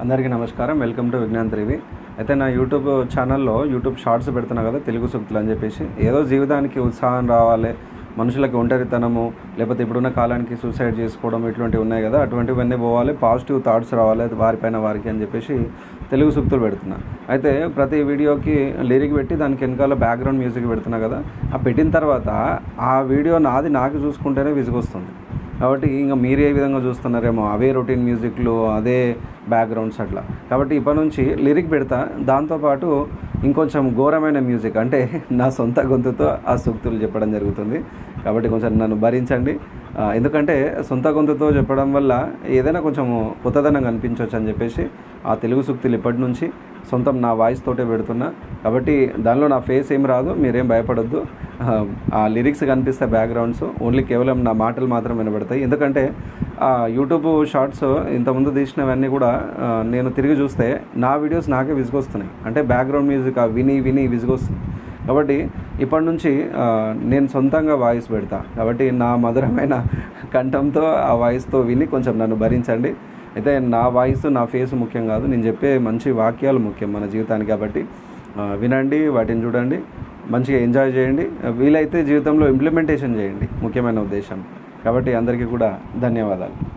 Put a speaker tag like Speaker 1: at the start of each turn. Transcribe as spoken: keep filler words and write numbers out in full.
Speaker 1: అందరికీ నమస్కారం. Welcome to Vignan త్రివి. అయితే నా యూట్యూబ్ ఛానల్లో యూట్యూబ్ షార్ట్స్ పెడుతున్నా కదా, తెలుగు సూక్తులు అని చెప్పేసి. ఏదో జీవితానికి ఉత్సాహం రావాలి, మనుషులకి ఒంటరితనము, లేకపోతే ఇప్పుడున్న కాలానికి సూసైడ్ చేసుకోవడం ఇటువంటివి ఉన్నాయి కదా, అటువంటివన్నీ పోవాలి, పాజిటివ్ థాట్స్ రావాలి వారిపైన వారికి అని చెప్పేసి తెలుగు సూక్తులు పెడుతున్నా. అయితే ప్రతి వీడియోకి లిరిక్ పెట్టి దానికి వెనకాల బ్యాక్గ్రౌండ్ మ్యూజిక్ పెడుతున్నా కదా. ఆ పెట్టిన తర్వాత ఆ వీడియో నాది నాకు చూసుకుంటేనే విసుగొస్తుంది. కాబట్టి ఇంకా మీరు ఏ విధంగా చూస్తున్నారేమో, అవే రొటీన్ మ్యూజిక్లు, అదే బ్యాక్గ్రౌండ్స్ అట్లా. కాబట్టి ఇప్పటి నుంచి లిరిక్ పెడతా, దాంతోపాటు ఇంకొంచెం ఘోరమైన మ్యూజిక్, అంటే నా సొంత గొంతుతో ఆ సూక్తులు చెప్పడం జరుగుతుంది. కాబట్టి కొంచెం నన్ను భరించండి. ఎందుకంటే సొంత గొంతుతో చెప్పడం వల్ల ఏదైనా కొంచెం కొత్తదనం కనిపించవచ్చు అని చెప్పేసి ఆ తెలుగు సూక్తులు ఇప్పటి నుంచి సొంతం నా వాయిస్ తోటే పెడుతున్నా. కాబట్టి దానిలో నా ఫేస్ ఏం రాదు, మీరేం భయపడొద్దు. ఆ లిరిక్స్ కనిపిస్తే బ్యాక్గ్రౌండ్స్ ఓన్లీ కేవలం నా మాటలు మాత్రం వినబడతాయి. ఎందుకంటే ఆ యూట్యూబ్ షార్ట్స్ ఇంతకుముందు తీసినవన్నీ కూడా నేను తిరిగి చూస్తే నా వీడియోస్ నాకే విసుగొస్తున్నాయి. అంటే బ్యాక్గ్రౌండ్ మ్యూజిక్ విని విని విసుగొస్తుంది. కాబట్టి ఇప్పటి నుంచి నేను సొంతంగా వాయిస్ పెడతా. కాబట్టి నా మధురమైన కంఠంతో ఆ వాయిస్తో విని కొంచెం నన్ను భరించండి. అయితే నా వాయిస్ నా ఫేస్ ముఖ్యం కాదు, నేను చెప్పే మంచి వాక్యాలు ముఖ్యం మన జీవితానికి. కాబట్టి వినండి, వాటిని చూడండి, మంచిగా ఎంజాయ్ చేయండి, వీలైతే జీవితంలో ఇంప్లిమెంటేషన్ చేయండి, ముఖ్యమైన ఉద్దేశం. కాబట్టి అందరికీ కూడా ధన్యవాదాలు.